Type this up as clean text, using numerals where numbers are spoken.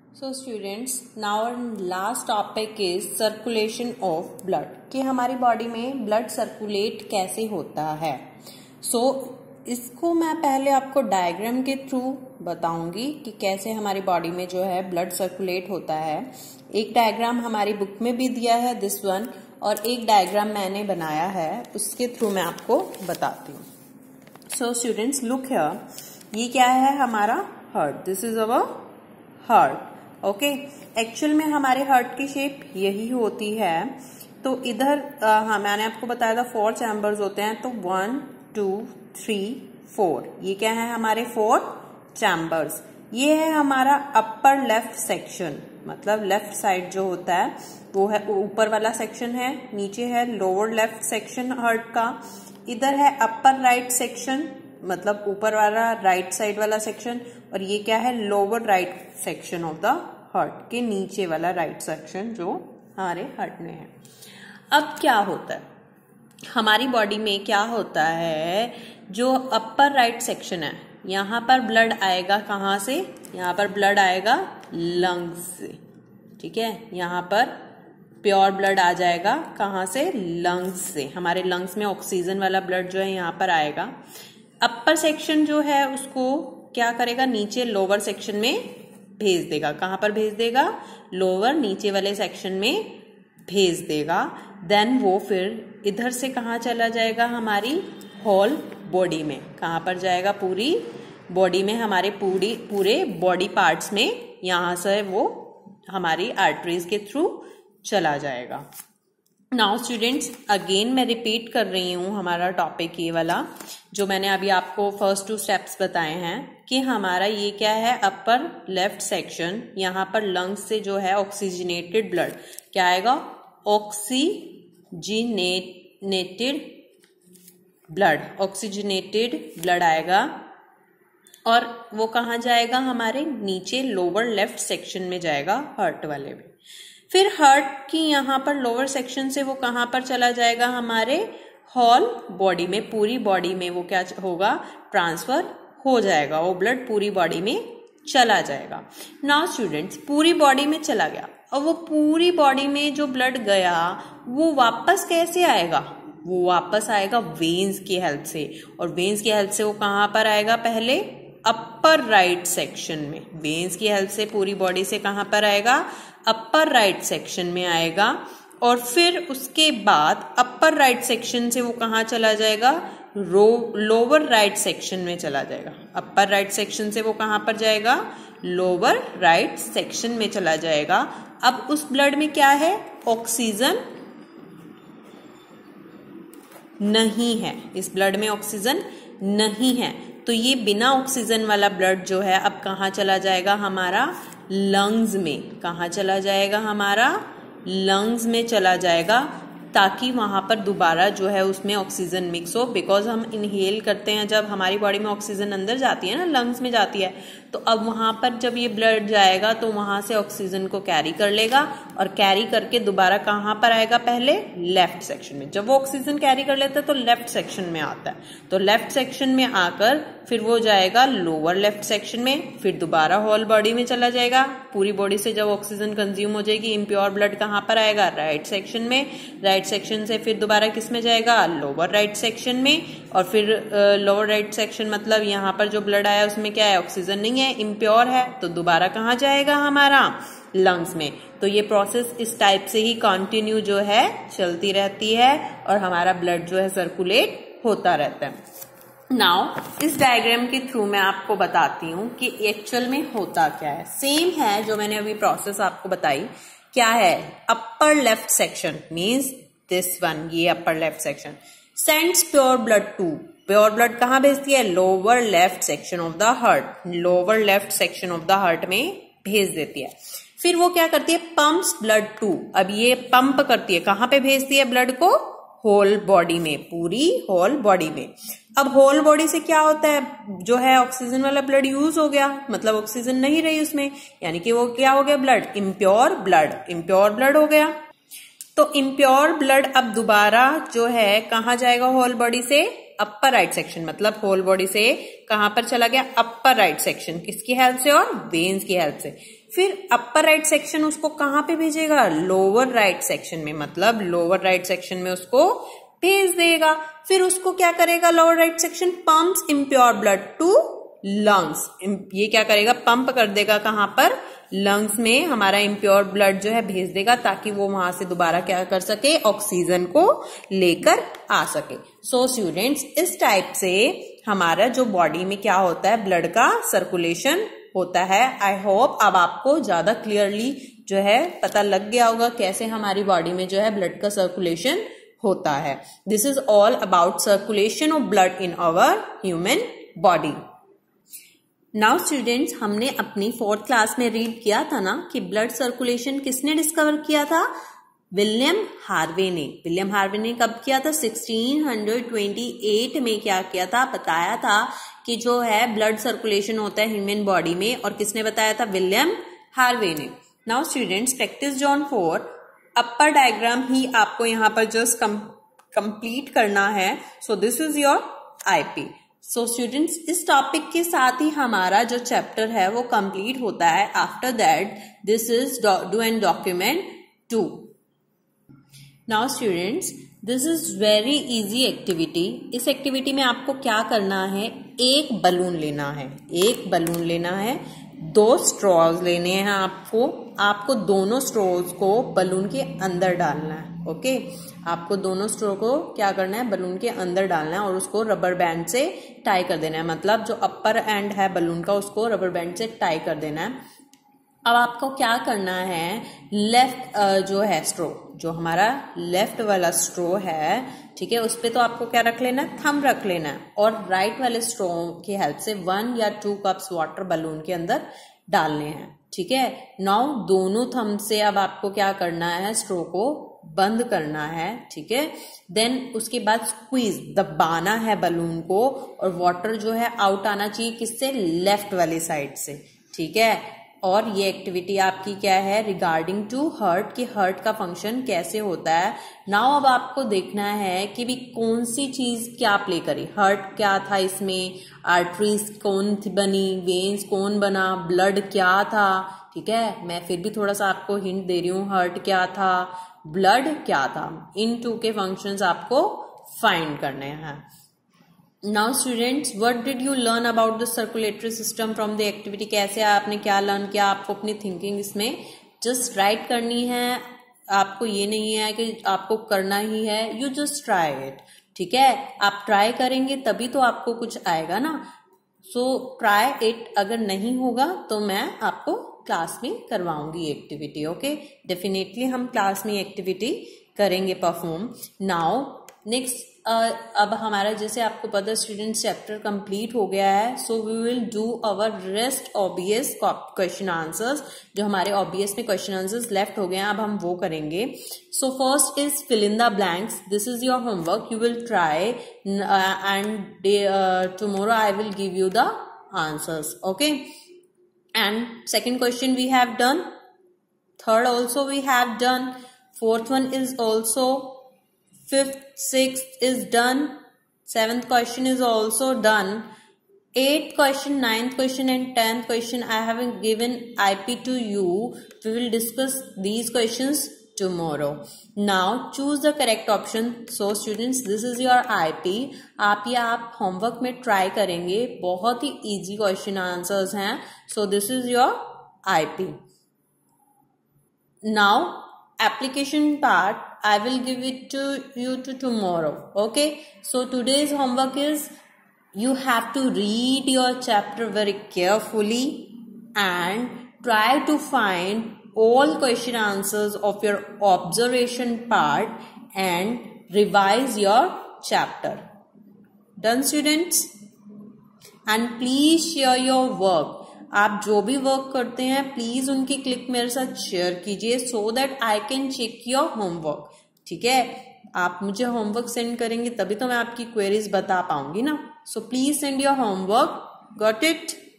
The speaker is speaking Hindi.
So students, now our last topic is circulation of blood, कि हमारी बॉडी में ब्लड सर्कुलेट कैसे होता है। इसको मैं पहले आपको डायग्राम के थ्रू बताऊंगी कि कैसे हमारी बॉडी में जो है ब्लड सर्कुलेट होता है। एक डायग्राम हमारी बुक में भी दिया है, दिस वन, और एक डायग्राम मैंने बनाया है, उसके थ्रू मैं आपको बताती हूँ। सो स्टूडेंट्स, लुक हियर, ये क्या है हमारा heart, this is our heart. Okay, actual में हमारे हार्ट की शेप यही होती है। तो इधर मैंने आपको बताया था 4 चैम्बर्स होते हैं, तो 1 2 3 4, ये क्या है हमारे 4 चैम्बर्स। ये है हमारा अपर लेफ्ट सेक्शन, मतलब लेफ्ट साइड जो होता है वो है ऊपर वाला सेक्शन है, नीचे है लोअर लेफ्ट सेक्शन हार्ट का, इधर है अपर राइट सेक्शन, मतलब ऊपर वाला राइट साइड वाला सेक्शन, और ये क्या है lower right section of the heart, के नीचे वाला राइट सेक्शन जो हमारे हार्ट में है। अब क्या होता है हमारी बॉडी में, क्या होता है, जो अपर राइट सेक्शन है यहाँ पर ब्लड आएगा कहाँ से, यहाँ पर ब्लड आएगा लंग्स से, ठीक है। यहाँ पर प्योर ब्लड आ जाएगा कहाँ से, लंग्स से। हमारे लंग्स में ऑक्सीजन वाला ब्लड जो है यहाँ पर आएगा। अपर सेक्शन जो है उसको क्या करेगा, नीचे लोअर सेक्शन में भेज देगा। कहाँ पर भेज देगा, लोअर नीचे वाले सेक्शन में भेज देगा। देन वो फिर इधर से कहाँ चला जाएगा, हमारी होल बॉडी में। कहाँ पर जाएगा, पूरी बॉडी में, हमारे पूरे बॉडी पार्ट्स में, यहाँ से वो हमारी आर्टरीज के थ्रू चला जाएगा। नाउ स्टूडेंट्स, अगेन मैं रिपीट कर रही हूँ हमारा टॉपिक ये वाला जो मैंने अभी आपको फर्स्ट 2 स्टेप्स बताए हैं, कि हमारा ये क्या है, अपर लेफ्ट सेक्शन, यहाँ पर लंग्स से जो है ऑक्सीजनेटेड ब्लड क्या आएगा, ऑक्सीजनेटेड ब्लड आएगा, और वो कहाँ जाएगा, हमारे नीचे लोअर लेफ्ट सेक्शन में जाएगा, हार्ट वाले में। फिर हार्ट की यहाँ पर लोअर सेक्शन से वो कहाँ पर चला जाएगा, हमारे होल बॉडी में, पूरी बॉडी में वो क्या होगा, ट्रांसफर हो जाएगा, वो ब्लड पूरी बॉडी में चला जाएगा। नाउ स्टूडेंट्स, पूरी बॉडी में चला गया, और वो पूरी बॉडी में जो ब्लड गया वो वापस कैसे आएगा, वो वापस आएगा वेन्स की हेल्प से, और वेन्स की हेल्प से वो कहाँ पर आएगा, पहले अपर राइट सेक्शन में। वेन्स की हेल्प से पूरी बॉडी से कहाँ पर आएगा, अपर राइट सेक्शन में आएगा, और फिर उसके बाद अपर राइट सेक्शन से वो कहाँ चला जाएगा, लोअर राइट सेक्शन में चला जाएगा। अपर राइट सेक्शन से वो कहाँ पर जाएगा, लोअर राइट सेक्शन में चला जाएगा। अब उस ब्लड में क्या है, ऑक्सीजन नहीं है, इस ब्लड में ऑक्सीजन नहीं है, तो ये बिना ऑक्सीजन वाला ब्लड जो है अब कहाँ चला जाएगा, हमारा लंग्स में। कहाँ चला जाएगा, हमारा लंग्स में चला जाएगा, ताकि वहां पर दोबारा जो है उसमें ऑक्सीजन मिक्स हो। बिकॉज हम इनहेल करते हैं, जब हमारी बॉडी में ऑक्सीजन अंदर जाती है ना, लंग्स में जाती है, तो अब वहां पर जब ये ब्लड जाएगा तो वहां से ऑक्सीजन को कैरी कर लेगा, और कैरी करके दोबारा कहाँ पर आएगा, पहले लेफ्ट सेक्शन में। जब वो ऑक्सीजन कैरी कर लेता है तो लेफ्ट सेक्शन में आता है, तो लेफ्ट सेक्शन में आकर फिर वो जाएगा लोअर लेफ्ट सेक्शन में, फिर दोबारा होल बॉडी में चला जाएगा। पूरी बॉडी से जब ऑक्सीजन कंज्यूम हो जाएगी, इम्प्योर ब्लड कहाँ पर आएगा, राइट सेक्शन में। राइट सेक्शन से फिर दोबारा किस में जाएगा, लोअर राइट सेक्शन में, और फिर लोअर राइट सेक्शन मतलब यहाँ पर जो ब्लड आया उसमें क्या है, ऑक्सीजन नहीं है, इम्प्योर है, तो दोबारा कहाँ जाएगा, हमारा लंग्स में। तो ये प्रोसेस इस टाइप से ही कंटिन्यू जो है चलती रहती है, और हमारा ब्लड जो है सर्कुलेट होता रहता है। नाउ इस डायग्राम के थ्रू मैं आपको बताती हूँ कि एक्चुअल में होता क्या है। सेम है जो मैंने अभी प्रोसेस आपको बताई। क्या है, upper left section means this one, ये upper left section sends pure blood to, pure blood कहाँ भेजती है, lower left section of the heart, lower left section of the heart में भेज देती है। फिर वो क्या करती है, पंप्स ब्लड टू, अब ये पंप करती है, कहाँ पे भेजती है ब्लड को, होल बॉडी में, पूरी होल बॉडी में। अब होल बॉडी से क्या होता है, जो है ऑक्सीजन वाला ब्लड यूज हो गया, मतलब ऑक्सीजन नहीं रही उसमें, यानी कि वो क्या हो गया, ब्लड इम्प्योर ब्लड हो गया। तो इम्प्योर ब्लड अब दोबारा जो है कहाँ जाएगा, होल बॉडी से अपर राइट सेक्शन, मतलब होल बॉडी से कहां पर चला गया, अपर राइट सेक्शन, किसकी हेल्प से, और वेन्स की हेल्प से। फिर अपर राइट सेक्शन उसको कहां पे भेजेगा, लोअर राइट सेक्शन में, मतलब लोअर राइट सेक्शन में उसको भेज देगा। फिर उसको क्या करेगा, lower right section pumps impure blood to lungs, ये क्या करेगा, पंप कर देगा कहां पर, लंग्स में हमारा इम्प्योर ब्लड जो है भेज देगा, ताकि वो वहां से दोबारा क्या कर सके, ऑक्सीजन को लेकर आ सके। सो स्टूडेंट्स, इस टाइप से हमारा जो बॉडी में क्या होता है, ब्लड का सर्कुलेशन होता है। आई होप अब आपको ज्यादा क्लियरली जो है पता लग गया होगा कैसे हमारी बॉडी में जो है ब्लड का सर्कुलेशन होता है। This is all about circulation of blood in our human body. Now students, हमने अपनी 4th क्लास में रीड किया था ना कि ब्लड सर्कुलेशन किसने डिस्कवर किया था, विलियम हार्वे ने। विलियम हार्वे ने कब किया था, 1628 में क्या किया था, बताया था कि जो है ब्लड सर्कुलेशन होता है ह्यूमन बॉडी में, और किसने बताया था, विलियम हार्वे ने। Now students, practice zone 4 upper diagram ही आपको यहाँ पर जस्ट कंप्लीट करना है। So this is your IP. So students, इस टॉपिक के साथ ही हमारा जो चैप्टर है वो कंप्लीट होता है। After that this is do and document 2। Now students, this is very easy activity. इस एक्टिविटी में आपको क्या करना है, एक बलून लेना है, एक बलून लेना है, 2 स्ट्रॉज लेने हैं आपको दोनों स्ट्रॉज को बलून के अंदर डालना है। ओके, आपको दोनों स्ट्रॉ को क्या करना है, बलून के अंदर डालना है और उसको रबर बैंड से टाई कर देना है, मतलब जो अपर एंड है बलून का उसको रबर बैंड से टाई कर देना है। अब आपको क्या करना है, लेफ्ट जो है स्ट्रो, जो हमारा लेफ्ट वाला स्ट्रो है, ठीक है, उस पे तो आपको क्या रख लेना है, थंब रख लेना है, और राइट वाले स्ट्रो की हेल्प से 1 या 2 कप्स वाटर बलून के अंदर डालने हैं। ठीक है, नाउ दोनों थंब से अब आपको क्या करना है, स्ट्रो को बंद करना है। ठीक है, देन उसके बाद स्क्वीज, दबाना है बलून को, और वाटर जो है आउट आना चाहिए किससे, लेफ्ट वाली साइड से। ठीक है, और ये एक्टिविटी आपकी क्या है, रिगार्डिंग टू हार्ट, कि हार्ट का फंक्शन कैसे होता है। नाउ अब आपको देखना है कि भी कौन सी चीज क्या प्ले करी, हार्ट क्या था इसमें, आर्टरीज कौन थी बनी, वेन्स कौन बना, ब्लड क्या था। ठीक है, मैं फिर भी थोड़ा सा आपको हिंट दे रही हूँ, हार्ट क्या था, ब्लड क्या था, इन 2 के फंक्शंस आपको फाइंड करने हैं। Now students, what did you learn about the circulatory system from the activity, कैसे आपने क्या लर्न किया, आपको अपनी थिंकिंग इसमें जस्ट राइट करनी है। आपको ये नहीं है कि आपको करना ही है, यू जस्ट ट्राई इट। ठीक है, आप ट्राई करेंगे तभी तो आपको कुछ आएगा ना। सो ट्राई इट, अगर नहीं होगा तो मैं आपको क्लास में करवाऊंगी एक्टिविटी। ओके, डेफिनेटली हम क्लास में एक्टिविटी करेंगे परफॉर्म। नाउ नेक्स्ट, अब हमारा जैसे आपको पता स्टूडेंट्स चैप्टर कंप्लीट हो गया है, so we will do our rest obvious question answers. जो हमारे ऑब्वियस में क्वेश्चन आंसर्स लेफ्ट हो गए हैं, अब हम वो करेंगे। So first is fill in the blanks, this is your homework, you will try and tomorrow I will give you the answers. Okay, and second question we have done, third also we have done, fourth one is also, fifth, sixth is done, seventh question is also done, 8th question, 9th question and 10th question I have given IP to you. We will discuss these questions tomorrow. Now choose the correct option. So students, this is your IP. आप होमवर्क में ट्राई करेंगे, बहुत ही इजी क्वेश्चन आंसर्स हैं। So this is your IP. Now application part I will give it to you tomorrow. Okay, so today's homework is you have to read your chapter very carefully and try to find all question answers of your observation part and revise your chapter. Done students? And please share your work. आप जो भी वर्क करते हैं प्लीज उनकी क्लिक मेरे साथ शेयर कीजिए, so that I can check your homework. ठीक है, आप मुझे होमवर्क सेंड करेंगे तभी तो मैं आपकी क्वेरीज बता पाऊंगी ना। So please send your homework. Got it?